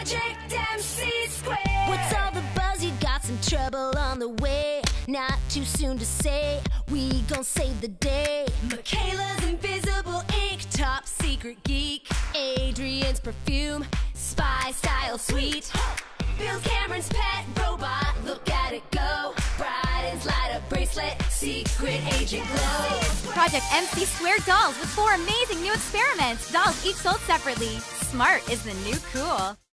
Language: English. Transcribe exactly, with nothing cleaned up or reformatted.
Project M C Squared. What's all the buzz? You got some trouble on the way. Not too soon to say, we gon' save the day. Michaela's invisible ink, top secret geek. Adrian's perfume, spy style sweet. Bill Cameron's pet robot, look at it go. Briden's light up bracelet, secret agent glow. Project M C Squared dolls with four amazing new experiments. Dolls each sold separately. Smart is the new cool.